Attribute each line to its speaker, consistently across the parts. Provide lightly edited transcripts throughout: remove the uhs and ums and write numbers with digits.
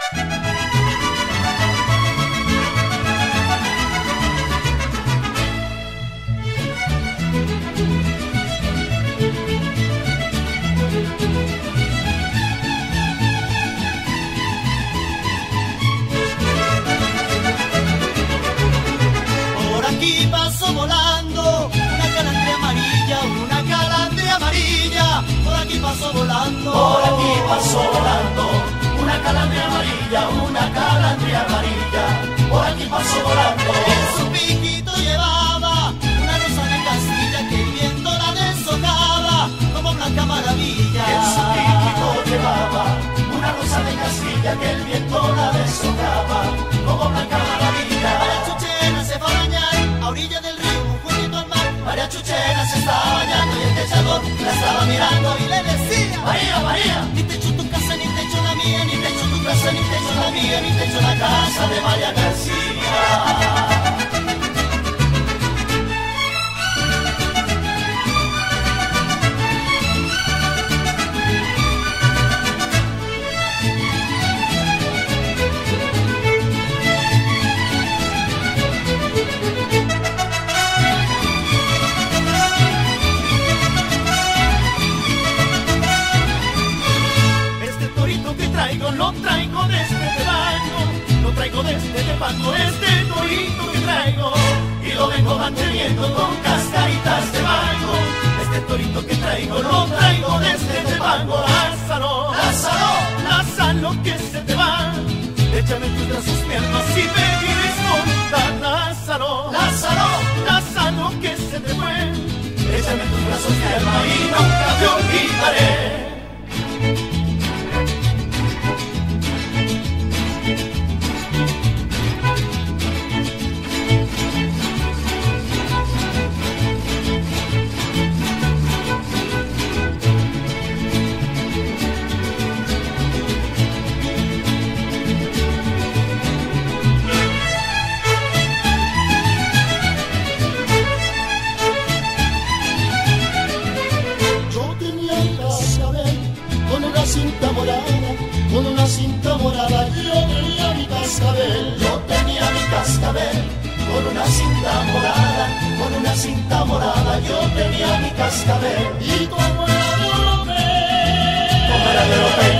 Speaker 1: Volando una calandria amarilla, una calandria amarilla. Por aquí pasó volando,
Speaker 2: por aquí pasó volando una calandria amarilla, una calandria amarilla. Por aquí pasó volando.
Speaker 1: En su piquito llevaba una rosa de Castilla que el viento la deshojaba como blanca maravilla.
Speaker 2: En su piquito llevaba una rosa de Castilla que el viento la deshojaba como blanca maravilla.
Speaker 1: María Chuchena se fue a bañar a orilla del río, junto al mar.
Speaker 2: María Chuchena se estaba bañando y el techador la estaba mirando y le decía: María, María,
Speaker 1: ni te echo tu casa, ni te echo la mía,
Speaker 2: ni te echo tu casa, ni te echo la mía, ni te echo la casa de María García.
Speaker 1: No traigo de este Tebango, no traigo de este Tebango, este torito que traigo
Speaker 2: y lo vengo manteniendo con cascaritas de mango. Este torito que traigo lo traigo de este Tebango.
Speaker 1: Lázaro,
Speaker 2: Lázaro,
Speaker 1: Lázaro, que se te va. Échame tus brazos piernas si me quieres contar. Lázaro,
Speaker 2: Lázaro,
Speaker 1: Lázaro, que se te fue.
Speaker 2: Échame tus brazos piernas y nunca te olvidaré. Con una cinta morada yo tenía mi cascabel. Yo tenía mi cascabel. Con una cinta morada, con una cinta morada yo tenía mi cascabel.
Speaker 1: Y como era de Oropel,
Speaker 2: como era de Oropel,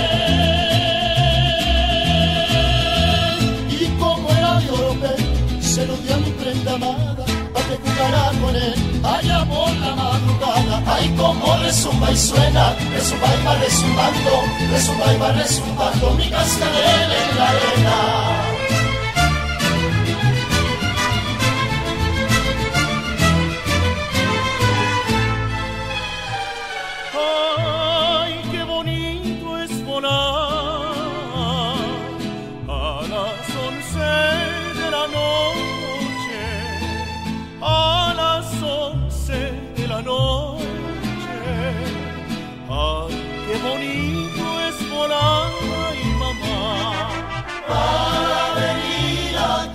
Speaker 1: y como era de Oropel, se lo di a mi prenda amada para que jugara con él allá por la madrugada.
Speaker 2: Ay, como resumba y suena, resumba y va resumbando, resumba y va resumbando mi cascabel en la arena.
Speaker 1: Ay, qué bonito es volar a las 11 de la noche, a las 11 de la noche. Ay, qué bonito es volar, ay, mamá,
Speaker 2: para venir a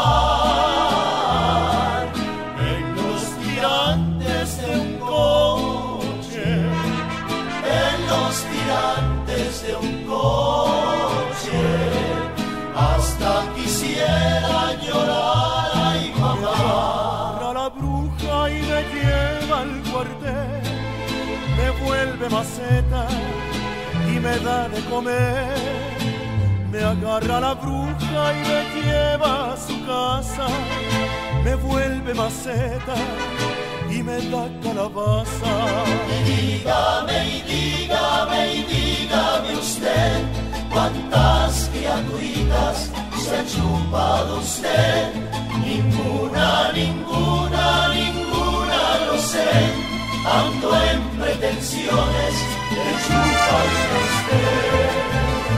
Speaker 2: quedar
Speaker 1: en los tirantes de un coche,
Speaker 2: en los tirantes de un coche. Hasta quisiera llorar, ay, mamá.
Speaker 1: Para la bruja y me lleva al cuartel, me vuelve maceta y me da de comer. Me agarra la bruja y me lleva a su casa, me vuelve maceta y me da calabaza.
Speaker 2: Y dígame, y dígame usted, ¿cuántas criaturitas se ha chupado usted? Ninguna, ninguna, ninguna, lo sé. Ando en pretensiones de chuparme a usted.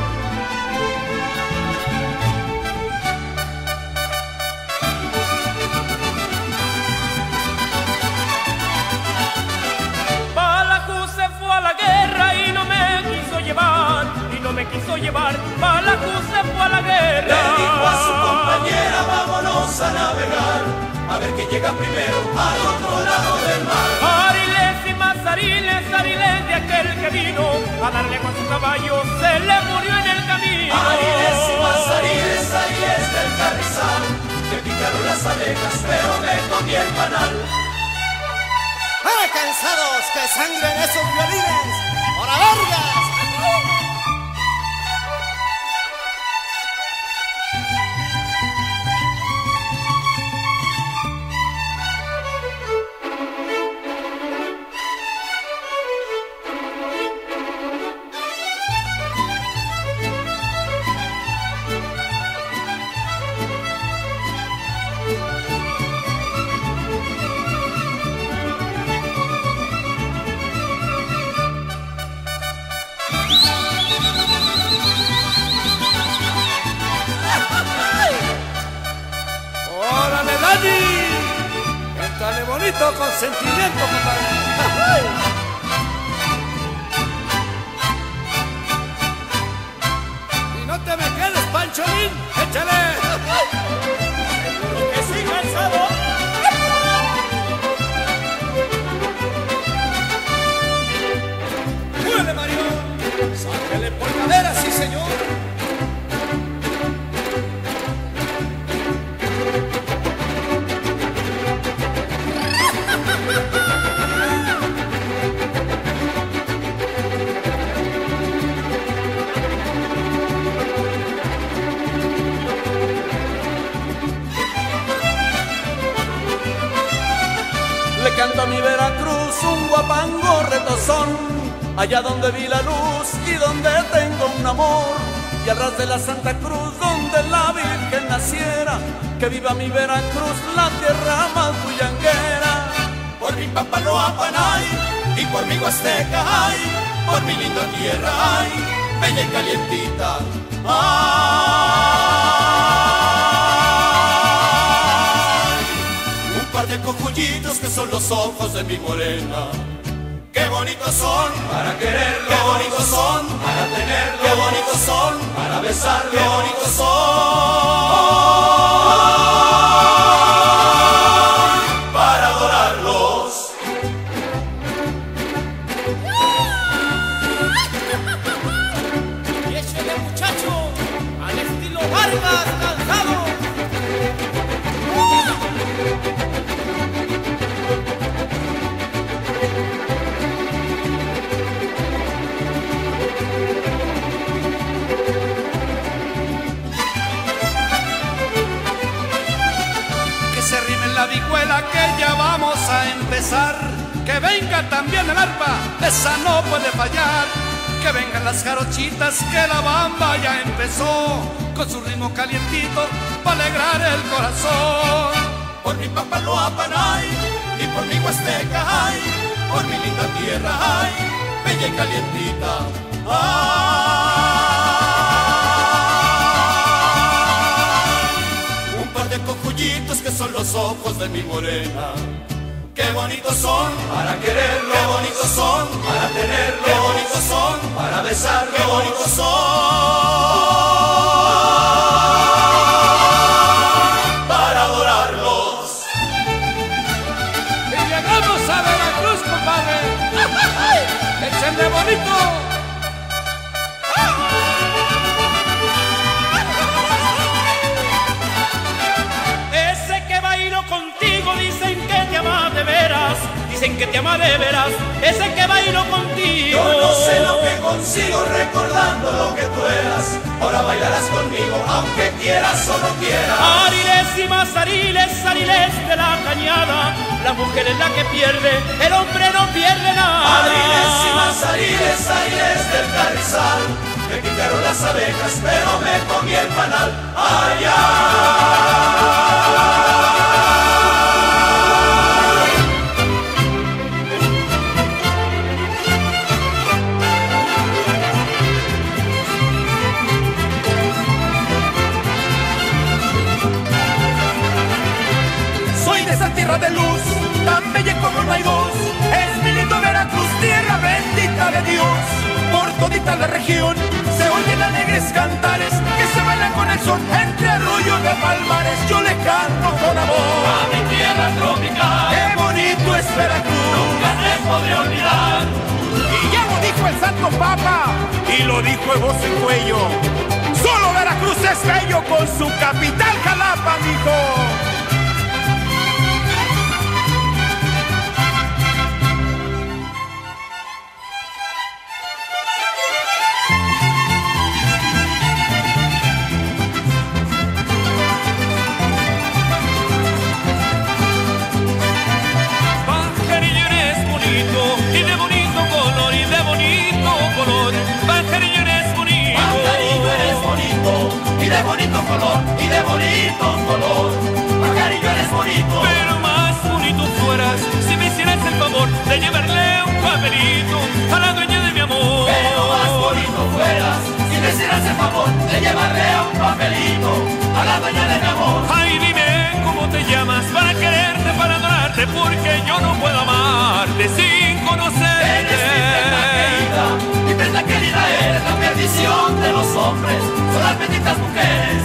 Speaker 1: Quiso llevar, Balajú se fue a la guerra.
Speaker 2: Le dijo a su compañera, vámonos a navegar, a ver quién llega primero al otro lado del mar.
Speaker 1: Ariles y más Ariles, Ariles de aquel que vino a darle con su caballo, se le murió en el camino.
Speaker 2: Ariles y más comí el panal.
Speaker 3: ¡Ah, cansados! ¡Que sangren esos violines! ¡Hora Vargas!
Speaker 1: Cántale bonito con sentimiento, compadre. Y no te me quedes, Pancholín, échale. Que sí, cansado. ¡Muele, Mario! ¡Sáquele por cadera, sí, señor!
Speaker 4: Le canto a mi Veracruz un guapango retozón, allá donde vi la luz y donde tengo un amor, y al ras de la Santa Cruz donde la Virgen naciera. Que viva mi Veracruz, la tierra más bullanguera.
Speaker 2: Por mi Papaloapan ay, y por mi Huasteca ay, por mi linda tierra ay, bella y calientita ay. Un par de cojullitos que son los ojos de mi morena. Qué bonitos son para quererlo, qué bonitos son para tenerlo, qué bonitos son para besarlo, qué bonitos son para adorarlos.
Speaker 3: Y échale, muchacho, al estilo Vargas, cansado.
Speaker 1: La vihuela que ya vamos a empezar, que venga también el arpa, esa no puede fallar, que vengan las jarochitas que la bamba ya empezó, con su ritmo calientito para alegrar el corazón.
Speaker 2: Por mi Papaloapan ay, y por mi Huasteca ay, por mi linda tierra ay, bella y calientita ay. Un par de cojullitos que son los ojos de mi morena. Qué bonitos son para quererlo, qué bonitos son para tenerlo, qué bonitos son para besarlo, qué bonitos son para adorarlos.
Speaker 1: Y llegamos a Veracruz, compadre. ¡Échenle bonito!
Speaker 5: Ese que bailó contigo dicen que te ama de veras, dicen que te ama de veras, ese que bailó contigo.
Speaker 2: Yo no sé lo que consigo recordando lo que tú eras. Ahora bailarás conmigo, aunque quieras o no quieras.
Speaker 5: Ariles y más ariles, ariles de la cañada, la mujer es la que pierde, el hombre no pierde nada.
Speaker 2: Ariles y más ariles, ariles del carrizal, me picaron las abejas, pero me comí el panal. Ay,
Speaker 3: Tierra de luz, tan bella como no hay dos, es mi lindo Veracruz, tierra bendita de Dios. Por todita la región se oyen alegres cantares que se bailan con el sol entre arroyos de palmares. Yo le canto con amor
Speaker 2: a mi tierra tropical.
Speaker 3: Qué bonito es Veracruz,
Speaker 2: nunca te podré olvidar.
Speaker 3: Y ya lo dijo el Santo Papa y lo dijo el voz en cuello. Solo Veracruz es bello con su capital Jalapa, mijo.
Speaker 2: quisieras el favor de llevarle a un papelito a la dueña de mi amor.
Speaker 3: Ay, dime cómo te llamas para quererte, para adorarte, porque yo no puedo amarte sin conocerte.
Speaker 2: Eres mi prenda querida, eres la perdición de los hombres, son las benditas mujeres.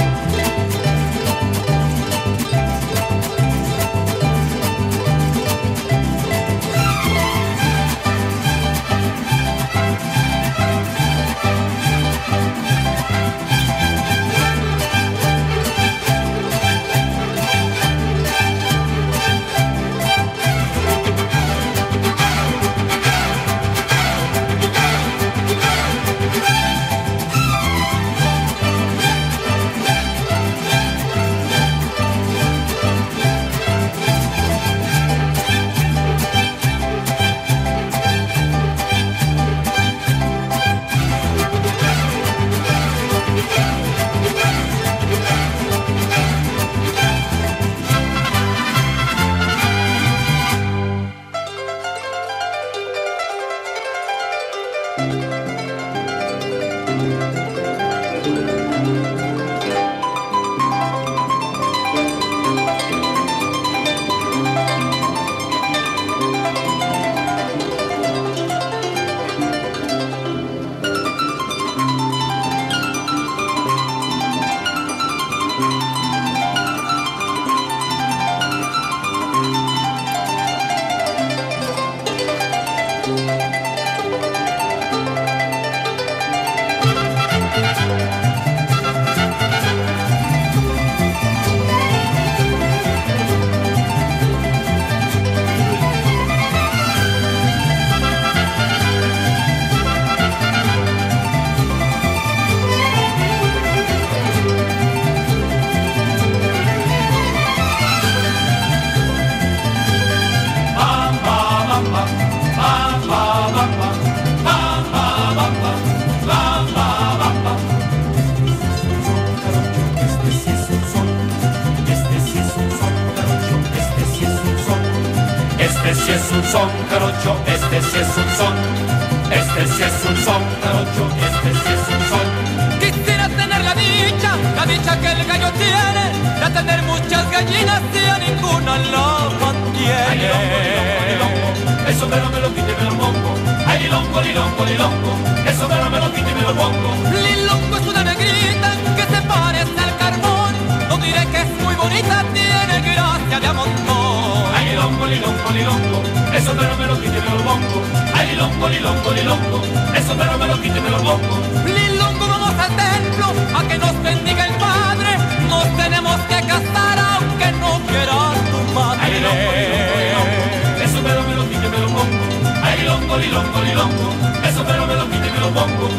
Speaker 2: Este sí es un son, jarocho, este sí es un son. Este sí es un son, jarocho, este sí es un son.
Speaker 6: Quisiera tener la dicha que el gallo tiene, de tener muchas gallinas y a ninguna la mantiene.
Speaker 2: Ay, lilongo, el sombrero me lo quite y me lo pongo. Ay, lilongo, lilongo, lilongo, el sombrero me lo quite y me lo pongo.
Speaker 6: Lilongo es una negrita que se parece al carbón. No diré que es muy bonita, tiene gracia de a montón.
Speaker 2: Ay, lilongo, lilongo, lilongo, el sombrero me lo quite y me lo pongo. Ay, lilongo, lilongo, lilongo, el sombrero me lo quite y me lo pongo.
Speaker 6: Lilongo, vamos al templo a que nos bendiga el Padre. Nos tenemos que casar aunque no quiera tu madre.
Speaker 2: Ay, lilongo, lilongo, lilongo, el sombrero me lo quite y me lo pongo. Ay, lilongo, lilongo, lilongo, el sombrero me lo quite y me lo pongo.